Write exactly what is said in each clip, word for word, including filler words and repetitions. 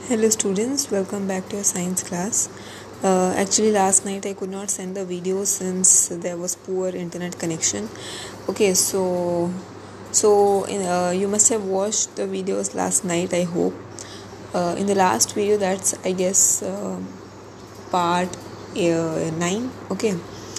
Hello students, welcome back to your science class. Uh, actually last night I could not send the video since there was poor internet connection. Okay, so so uh, you must have watched the videos last night, I hope. Uh, in the last video, that's I guess uh, part uh, nine. Okay,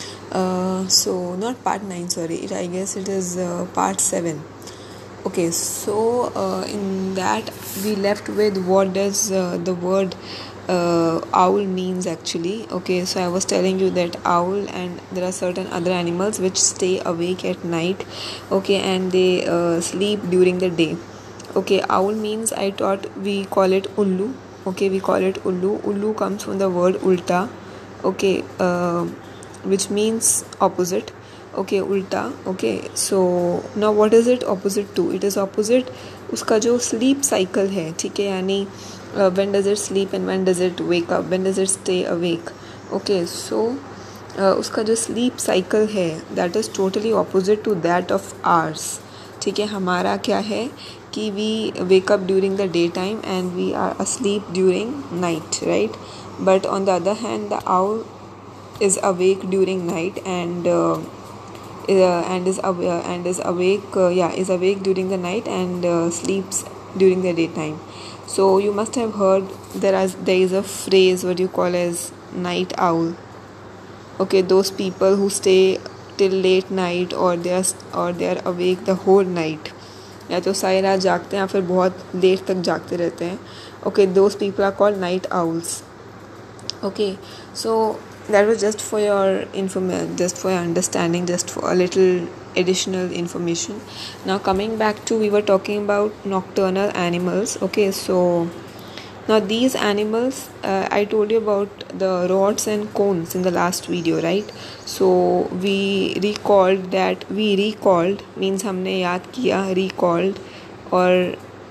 uh, so not part nine, sorry, it, I guess it is uh, part seven. Okay, so uh, in that we left with what does uh, the word uh, owl means actually. Okay, so I was telling you that owl and there are certain other animals which stay awake at night. Okay, and they uh, sleep during the day. Okay, owl means I thought we call it ullu. Okay, we call it ullu. Ullu comes from the word ulta. Okay, uh, which means opposite. Okay, ulta. Okay, so now what is it opposite to? It is opposite उसका जो sleep cycle है, ठीक है, यानी uh, when does it sleep and when does it wake up, when does it stay awake. Okay, so uh, उसका जो sleep cycle है that is totally opposite to that of ours. ठीक है, हमारा क्या है कि we wake up during the daytime and we are asleep during night, right? But on the other hand, the owl is awake during night and uh, uh, and is aw- uh, and is awake uh, yeah is awake during the night and uh, sleeps during the daytime. So you must have heard there is there is a phrase what you call as night owl. Okay, those people who stay till late night or they are or they are awake the whole night, या तो सारी रात जागते हैं या फिर बहुत देर तक जागते रहते हैं. Okay, those people are called night owls. Okay, so that was just for your inform- just for your understanding, just for a little additional information. Now coming back to, we were talking about nocturnal animals. Okay, so now these animals, uh, I told you about the rods and cones in the last video, right? So we recalled that we recalled means हमने याद किया, recalled और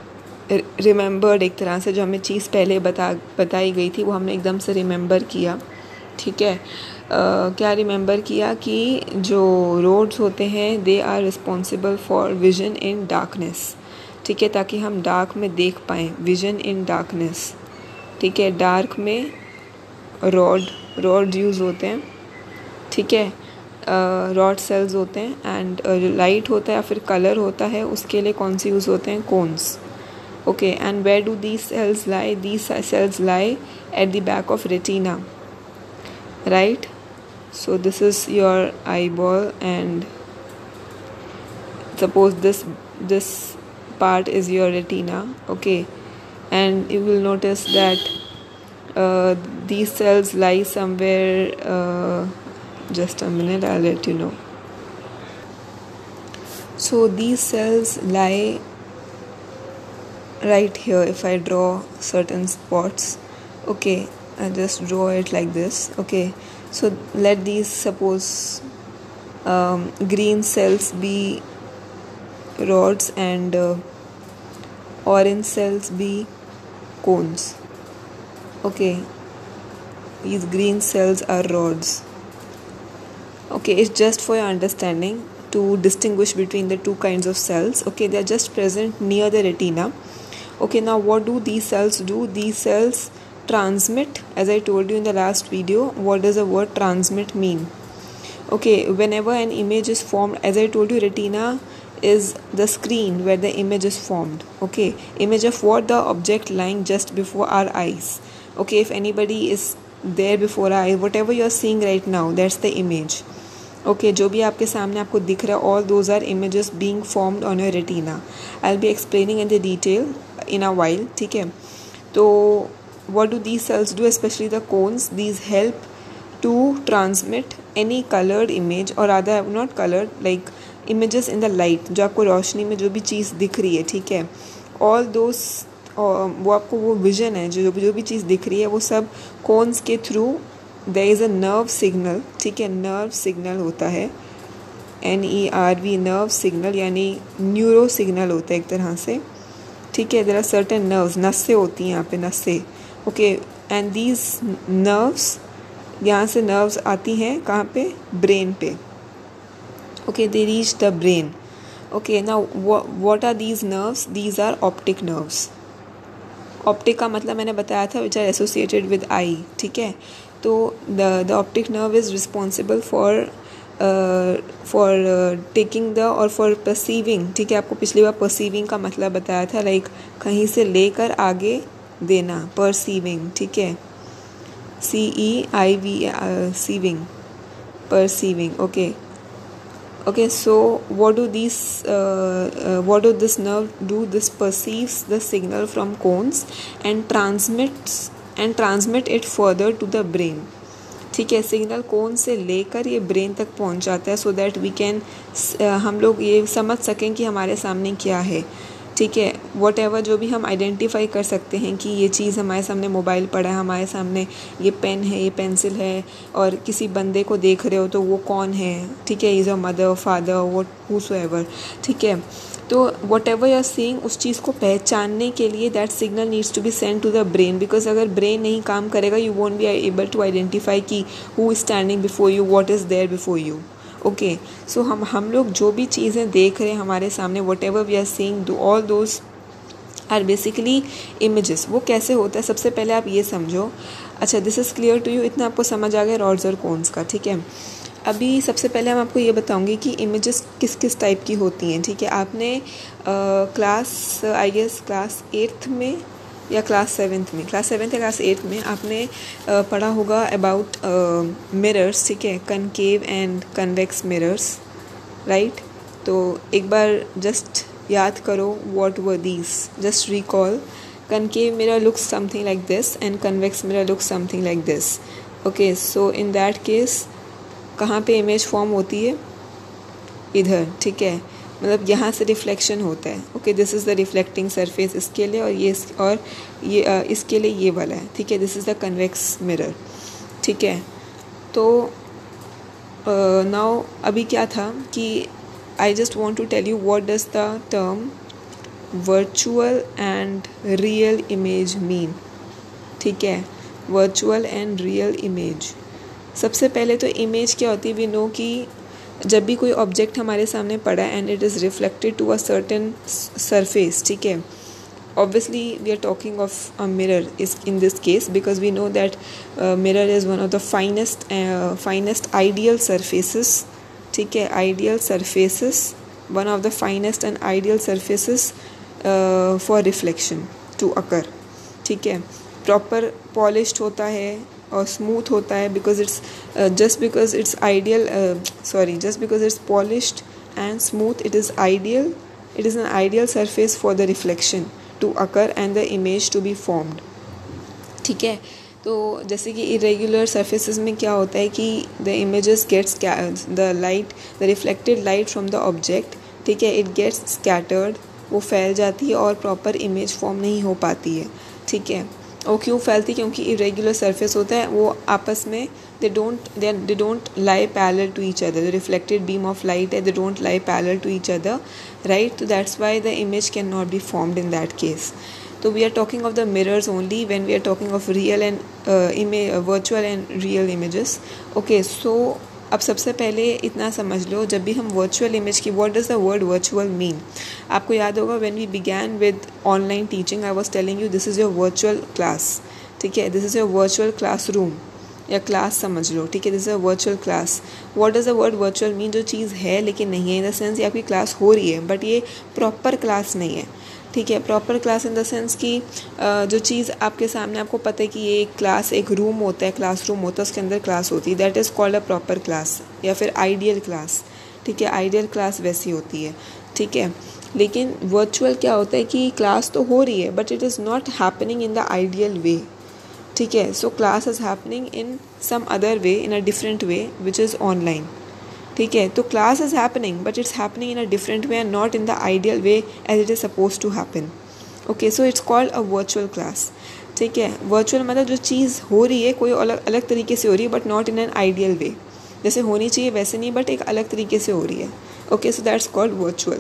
remembered एक तरह से. जो हमें चीज़ पहले बता बताई गई थी वो हमने एकदम से रिमेंबर किया. ठीक है, uh, क्या रिमेंबर किया कि जो रोड्स होते हैं they are responsible for vision in darkness. ठीक है, ताकि हम डार्क में देख पाएँ, विजन इन डार्कनेस. ठीक है, डार्क में रॉड रॉड यूज़ होते हैं. ठीक है, रॉड सेल्स होते हैं एंड जो लाइट होता है या फिर कलर होता है उसके लिए कौन सी यूज़ होते हैं, cones. Okay, and where do these cells lie? These cells lie at the back of retina, right? So this is your eyeball and suppose this this part is your retina. Okay, and you will notice that uh, these cells lie somewhere. Uh, just a minute, I'll let you know. So these cells lie right here. If I draw certain spots, okay, I just draw it like this. Okay, so let these suppose um, green cells be rods and uh, orange cells be cones. Okay, these green cells are rods. Okay, it's just for your understanding to distinguish between the two kinds of cells. Okay, they are just present near the retina. Okay, now what do these cells do? These cells transmit, as I told you in the last video. What does the word transmit mean? Okay, whenever an image is formed, as I told you, retina is the screen where the image is formed. Okay, image of what? The object lying just before our eyes. Okay, if anybody is there before our eyes, whatever you are seeing right now, that's the image. Okay, जो भी आपके सामने आपको दिख रहा है, all those are images being formed on your retina. I will be explaining in the detail in a while. ठीक है, तो what do these cells do, specially the cones? These help to transmit any coloured image और other not coloured like images in the light. जो आपको रोशनी में जो भी चीज़ दिख रही है, ठीक है, ऑल दोज वो आपको वो विजन है, जो जो भी चीज़ दिख रही है वो सब कोन्स के through there is a nerve signal. ठीक है, नर्व सिग्नल होता है, N E R V, nerve signal यानी न्यूरो सिग्नल होता है एक तरह से. ठीक है, देयर आर सर्टेन नर्व्स, नसें होती हैं यहाँ पे, नसें. ओके, एंड दीज नर्व्स, यहाँ से नर्व्स आती हैं कहाँ पे, ब्रेन पे. Okay, they reach the brain. Okay, now what are these nerves? These are optic nerves. Optic का मतलब मैंने बताया था which are associated with eye, ठीक है। तो the the optic nerve is responsible for for taking the और for perceiving, ठीक है। आपको पिछली बार परसीविंग का मतलब बताया था, लाइक कहीं से लेकर आगे देना, परसीविंग, ठीक है। C E I V ceiving, perceiving, okay okay. So what do these uh, uh, what do this nerve do? This perceives the signal from cones and transmits and transmit it further to the brain, ठीक है। Signal कोन से लेकर ये brain तक पहुंच जाता है, so that we can हम लोग ये समझ सकें कि हमारे सामने क्या है, ठीक है। वॉट एवर जो भी हम आइडेंटिफाई कर सकते हैं कि ये चीज़ हमारे सामने मोबाइल पड़ा है, हमारे सामने ये पेन है, ये पेंसिल है, और किसी बंदे को देख रहे हो तो वो कौन है, ठीक है। Is a mother, father, what whosoever, ठीक है। तो whatever you are seeing, उस चीज़ को पहचानने के लिए that signal needs to be send to the brain, because अगर ब्रेन नहीं काम करेगा you won't be able to identify कि who is standing before you, what is there before you, okay. So हम हम लोग जो भी चीज़ें देख रहे हैं हमारे सामने, whatever we are seeing, all those are basically images. वो कैसे होता है, सबसे पहले आप ये समझो। अच्छा, this is clear to you, इतना आपको समझ आ गया रॉड्स और कोन्स का, ठीक है। अभी सबसे पहले हम आपको ये बताऊंगी कि इमेजेस किस किस टाइप की होती हैं, ठीक है। आपने class I guess class eighth में या क्लास सेवन्थ में, क्लास सेवन्थ या क्लास एट्थ में आपने uh, पढ़ा होगा अबाउट मिरर्स, ठीक है, concave and convex mirrors, right. तो एक बार जस्ट याद करो what were these, just recall. Concave mirror looks something like this and convex mirror looks something like this, okay. So in that case कहाँ पे image form होती है, इधर, ठीक है, मतलब यहाँ से रिफ्लेक्शन होता है, okay. This is the reflecting surface इसके लिए, और ये और ये uh, इसके लिए ये वाला है, ठीक है। This is the convex mirror, ठीक है। तो नाउ uh, अभी क्या था कि I just want to tell you what does the term virtual and real image mean, ठीक है। वर्चुअल एंड रियल इमेज, सबसे पहले तो इमेज क्या होती है, वी नो कि जब भी कोई ऑब्जेक्ट हमारे सामने पड़ा and it is reflected to a certain surface, ठीक है। Obviously we are talking of a mirror is in this case, because we know that mirror is one of the finest finest ideal surfaces, ठीक है। Ideal surfaces, one of the finest and ideal surfaces for reflection to occur, ठीक है। Proper polished होता है और smooth होता है, because it's just because it's ideal sorry just because it's polished and smooth, it is ideal, it is an ideal surface for the reflection to occur and the image to be formed, ठीक है। तो जैसे कि irregular surfaces में क्या होता है कि the images gets the light, the reflected light from the object, ठीक है, इट गेट्स स्कैटर्ड, वो फैल जाती है और प्रॉपर इमेज फॉर्म नहीं हो पाती है, ठीक है। और क्यों फैलती, क्योंकि इरेगुलर सरफेस होता है, वो आपस में they don't they they don't lie parallel to each other, the reflected beam of light है, they don't lie parallel to each other, right. तो that's why the image can not be formed in that case. तो we are talking of the mirrors only when we are talking of real and image, virtual and real images, okay. So अब सबसे पहले इतना समझ लो, जब भी हम वर्चुअल इमेज की, what does the word virtual mean, आपको याद होगा when we began with online teaching I was telling you this is your virtual class, ठीक है। This is your virtual classroom या क्लास समझ लो, ठीक है। This is a virtual class. What does the word virtual mean, जो चीज़ है लेकिन नहीं है, इन द सेंस ये आपकी क्लास हो रही है बट ये प्रॉपर क्लास नहीं है, ठीक है। Proper class in the sense कि जो चीज़ आपके सामने, आपको पता है कि ये एक क्लास, एक रूम होता है, क्लासरूम होता है, उसके अंदर क्लास होती है, that is called a proper class या फिर आइडियल क्लास, ठीक है। आइडियल क्लास वैसी होती है, ठीक है। लेकिन वर्चुअल क्या होता है कि क्लास तो हो रही है but it is not happening in the ideal way, ठीक है। So class is happening in some other way, in a different way which is online, ठीक है। तो class is happening but it's happening in a different way and not in the ideal way as it is suppose to happen, okay. So it's called a virtual class, ठीक है। Virtual मतलब जो चीज़ हो रही है कोई अलग अलग तरीके से हो रही है but not in an ideal way, जैसे होनी चाहिए वैसे नहीं बट एक अलग तरीके से हो रही है, okay. So that's called virtual.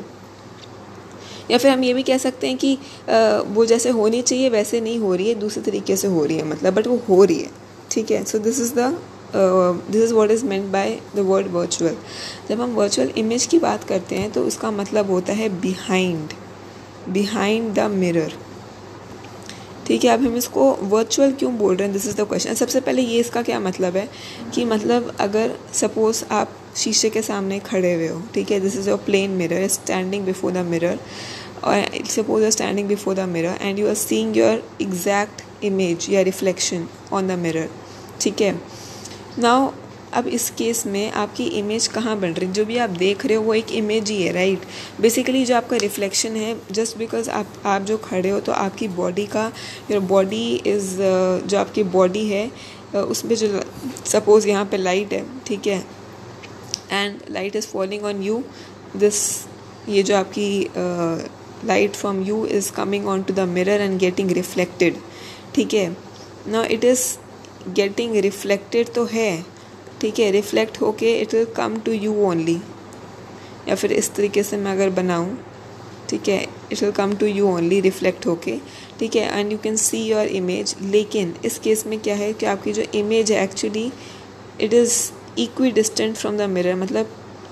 या फिर हम ये भी कह सकते हैं कि आ, वो जैसे होनी चाहिए वैसे नहीं हो रही है, दूसरे तरीके से हो रही है, मतलब बट वो हो रही है, ठीक है। So this is the this is what is meant by the word virtual. जब हम वर्चुअल इमेज की बात करते हैं तो उसका मतलब होता है बिहाइंड, बिहाइंड द मिरर, ठीक है, अब हम इसको वर्चुअल क्यों बोल रहे हैं, दिस इज़ द क्वेश्चन। सबसे पहले ये इसका क्या मतलब है कि मतलब अगर सपोज़ आप शीशे के सामने खड़े हुए हो, ठीक है, this is your plane mirror standing before the mirror, और suppose you are standing before the mirror and you are seeing your exact image या रिफ्लेक्शन ऑन द मिरर, ठीक है। नाउ अब इस केस में आपकी इमेज कहाँ बन रही है, जो भी आप देख रहे हो वो एक इमेज ही है, राइट। बेसिकली जो आपका रिफ्लेक्शन है, जस्ट बिकॉज आप आप जो खड़े हो तो आपकी बॉडी का, योर बॉडी इज़, जो आपकी बॉडी है उसमें जो सपोज़ यहाँ पे लाइट है, ठीक है, and light is falling on you, this, ये जो आपकी light from you is coming on to the mirror and getting reflected, ठीक है। Now it is getting reflected तो है, ठीक है, रिफ्लेक्ट होके it will come to you only, या फिर इस तरीके से मैं अगर बनाऊँ, ठीक है, it will come to you only reflect होके, ठीक है, and you can see your image. लेकिन इस केस में क्या है कि आपकी जो इमेज है actually it is equidistant from the mirror, मतलब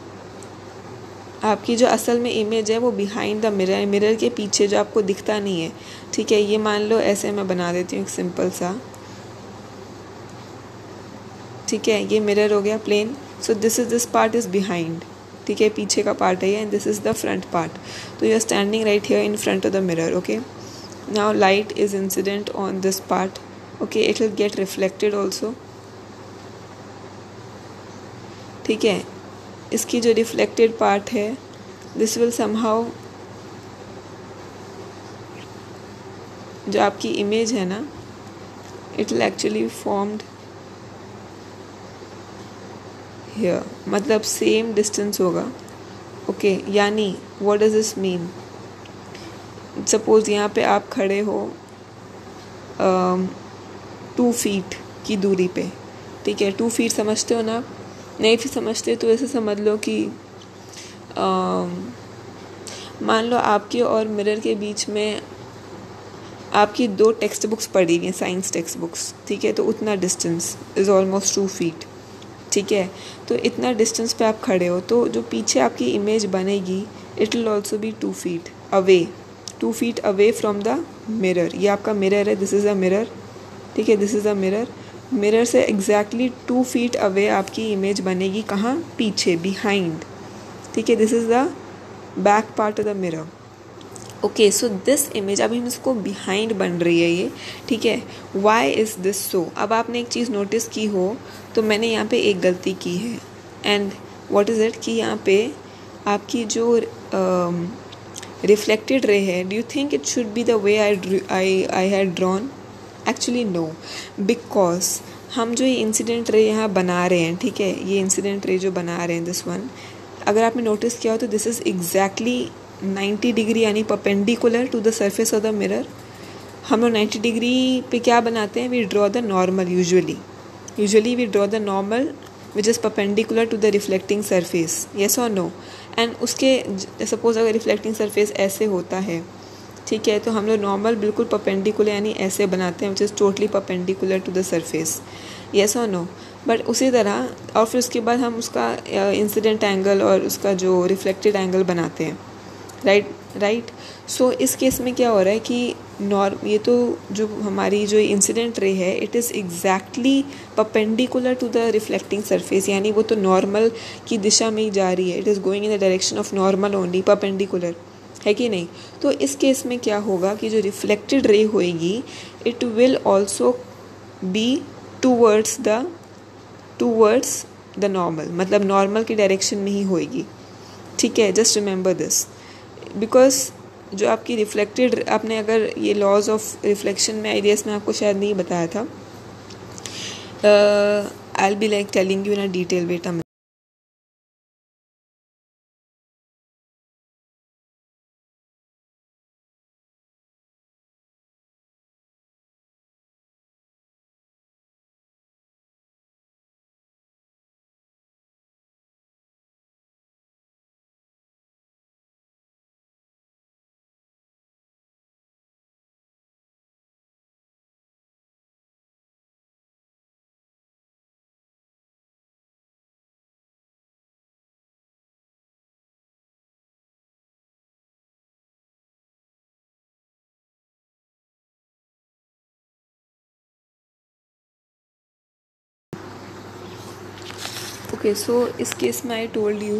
आपकी जो असल में इमेज है वो बिहाइंड द मिरर, मिरर के पीछे जो आपको दिखता नहीं है, ठीक है। ये मान लो ऐसे मैं बना देती हूँ एक सिंपल सा, ठीक है, ये मिरर हो गया plane, so this is this part is behind, ठीक है, पीछे का पार्ट है ये, and this is the front part. तो you are standing right here in front of the mirror, okay. Now light is incident on this part, okay, it will get reflected also, ठीक है। इसकी जो reflected part है, this will somehow, जो आपकी image है ना, it will actually formed here, मतलब सेम डिस्टेंस होगा, ओके। यानी what does this mean, suppose यहाँ पे आप खड़े हो टू फीट की दूरी पे, ठीक है, टू फीट समझते हो ना, नहीं फिर समझते तो ऐसे समझ लो कि मान लो आपके और मिरर के बीच में आपकी दो टेक्स्ट बुक्स पड़ी हुई हैं, साइंस टेक्स्ट बुक्स, ठीक है, तो उतना distance is almost two feet, ठीक है। तो इतना डिस्टेंस पे आप खड़े हो, तो जो पीछे आपकी इमेज बनेगी it will also be two feet away, two feet away from the mirror. ये आपका मिरर है, दिस इज़ अ मिरर, ठीक है, this is a mirror. Mirror से एग्जैक्टली टू फीट अवे आपकी इमेज बनेगी, कहाँ, पीछे, बिहाइंड, ठीक है, this is the back part of the mirror, okay. So this image, अभी हम इसको बिहाइंड बन रही है ये, ठीक है। वाई इज़ दिस सो, अब आपने एक चीज़ नोटिस की हो तो मैंने यहाँ पे एक गलती की है, एंड व्हाट इज़ इट कि यहाँ पे आपकी जो रिफ्लेक्टेड रे है, do you think it should be the way I I I had drawn, actually no, because हम जो ये इंसिडेंट रे यहाँ बना रहे हैं, ठीक है, ये इंसिडेंट रे जो बना रहे हैं दिस वन, अगर आपने नोटिस किया हो तो this is exactly ninety degree, यानी perpendicular to the surface of the mirror. हम लोग नाइन्टी डिग्री पे क्या बनाते हैं, we draw the normal, usually usually we draw the normal which is perpendicular to the reflecting surface, yes और no. And उसके suppose अगर रिफ्लेक्टिंग सरफेस ऐसे होता है, ठीक है, तो हम लोग नॉर्मल बिल्कुल परपेंडिकुलर यानी ऐसे बनाते हैं, which is totally perpendicular to the surface, yes और नो। बट उसी तरह और फिर उसके बाद हम उसका इंसिडेंट एंगल और उसका जो रिफ्लेक्टेड एंगल बनाते हैं, राइट राइट। सो इस केस में क्या हो रहा है कि नॉर्म ये तो जो हमारी जो इंसिडेंट रे है it is exactly perpendicular to the reflecting surface, यानी वो तो नॉर्मल की दिशा में ही जा रही है, it is going in the direction of normal only, perpendicular, है कि नहीं। तो इस केस में क्या होगा कि जो रिफ्लेक्टेड रे होएगी it will also be towards the towards the normal, मतलब नॉर्मल की डायरेक्शन में ही होएगी, ठीक है। जस्ट रिमेंबर दिस, बिकॉज जो आपकी रिफ्लेक्टेड, आपने अगर ये लॉज ऑफ रिफ्लेक्शन में आइडियाज़ में आपको शायद नहीं बताया था, I will be like telling you in a detail, wait a okay, so इस केस में I told you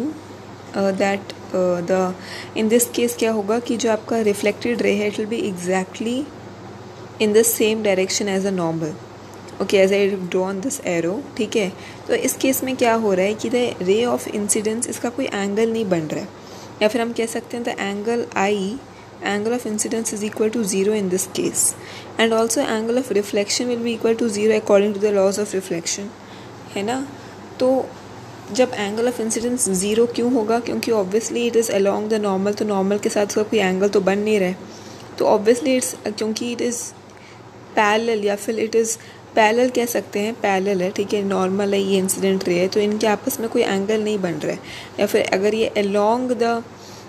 that the in this case क्या होगा कि जो आपका रिफ्लेक्टेड रे है it will be exactly in the same direction as a normal. Okay, as I drawn this arrow. ठीक है, तो इस केस में क्या हो रहा है कि द रे ऑफ इंसिडेंस इसका कोई एंगल नहीं बन रहा है, या फिर हम कह सकते हैं the angle I angle of incidence is equal to zero in this case, and also angle of reflection will be equal to zero according to the laws of reflection, है ना. तो जब angle of incidence ज़ीरो क्यों होगा, क्योंकि obviously it is along the normal, तो normal के साथ उसका कोई angle तो बन नहीं रहा है, तो obviously it's क्योंकि it is parallel या फिर it is पैरेलल कह सकते हैं, पैरेलल है. ठीक है, नॉर्मल है, ये इंसिडेंट रे है, तो इनके आपस में कोई एंगल नहीं बन रहा है. या फिर अगर ये अलोंग द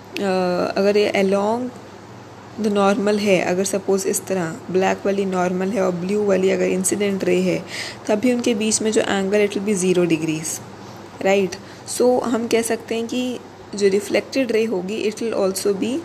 अगर ये अलोंग द नॉर्मल है, अगर सपोज़ इस तरह ब्लैक वाली नॉर्मल है और ब्लू वाली अगर इंसिडेंट रे है, तभी उनके बीच में जो angle it will be zero degrees, right. So हम कह सकते हैं कि जो रिफ्लेक्टेड रे होगी it will also be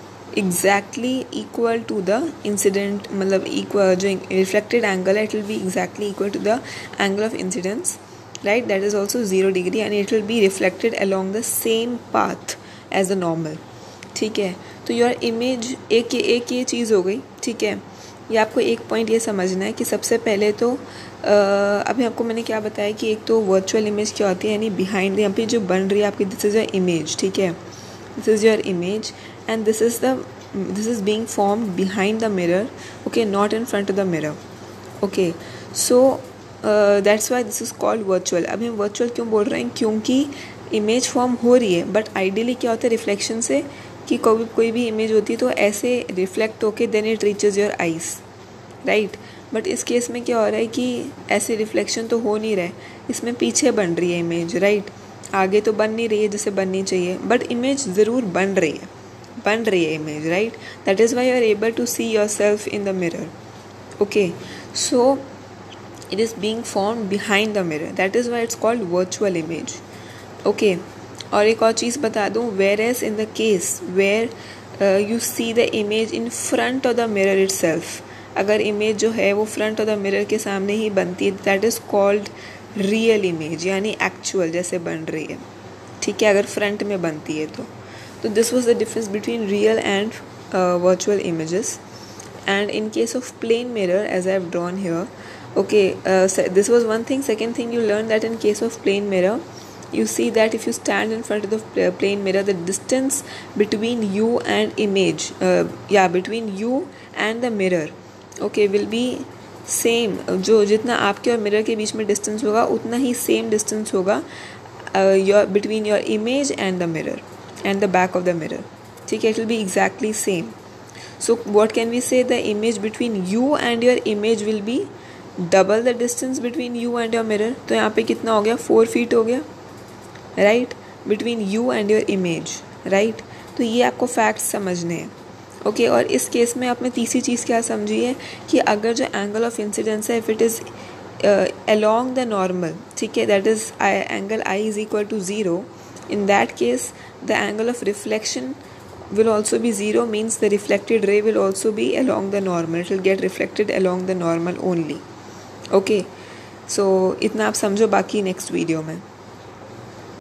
exactly equal to the incident, मतलब इक्वल जो रिफ्लेक्टेड एंगल है it will be exactly equal to the angle of incidence, right. That is also zero degree and it will be reflected along the same path as the normal. ठीक है, तो your image एक एक ये चीज़ हो गई. ठीक है, ये आपको एक पॉइंट ये समझना है कि सबसे पहले तो आ, अभी आपको मैंने क्या बताया कि एक तो वर्चुअल इमेज क्या होती है, यानी बिहाइंड यहाँ पे जो बन रही है आपकी, दिस इज़ योर इमेज. ठीक है, this is your image and this is the this is being formed behind the mirror, okay, not in front of the mirror. Okay, so uh, that's why this is called virtual. अभी हम virtual क्यों बोल रहे हैं, क्योंकि image form हो रही है, बट आइडियली क्या होता है रिफ्लेक्शन से कि कोई कोई भी इमेज होती है तो ऐसे रिफ्लेक्ट होके then it reaches your eyes, right. But इस केस में क्या हो रहा है कि ऐसे रिफ्लेक्शन तो हो नहीं रहा है, इसमें पीछे बन रही है इमेज, राइट. आगे तो बन नहीं रही है जैसे बननी चाहिए, बट इमेज ज़रूर बन रही है, बन रही है image, right. That is why you are able to see yourself in the mirror. Okay, so it is being form behind the mirror, that is why it's called virtual image. Okay, और एक और चीज़ बता दूँ, whereas in the case where you see the image in front of the mirror itself, अगर image जो है वो फ्रंट ऑफ द मिरर के सामने ही बनती है, that is called real image, यानी एक्चुअल जैसे बन रही है. ठीक है, अगर फ्रंट में बनती है तो So this was the difference between real and uh, virtual images. And in case of plane mirror, as I have drawn here, okay, uh, so this was one thing. Second thing, you learn that in case of plane mirror, you see that if you stand in front of the plane mirror, the distance between you and image, uh, yeah, between you and the mirror, okay, will be same. जो जितना आपके और mirror के बीच में distance होगा उतना ही same distance होगा your between your image and the mirror and the back of the mirror. ठीक है, it will be exactly same. So what can we say, the image between you and your image will be double the distance between you and your mirror. तो यहाँ पे कितना हो गया, four feet हो गया, right, between you and your image, right. तो ये आपको फैक्ट्स समझने हैं. ओके okay, और इस केस में आपने तीसरी चीज़ क्या समझी है कि अगर जो एंगल ऑफ इंसिडेंस है if it is along the normal, ठीक है, that is angle I is equal to zero, in that case the angle of reflection will also be zero, means the reflected ray will also be along the normal, it will get reflected along the normal only. Okay, so इतना आप समझो, बाकी next video में.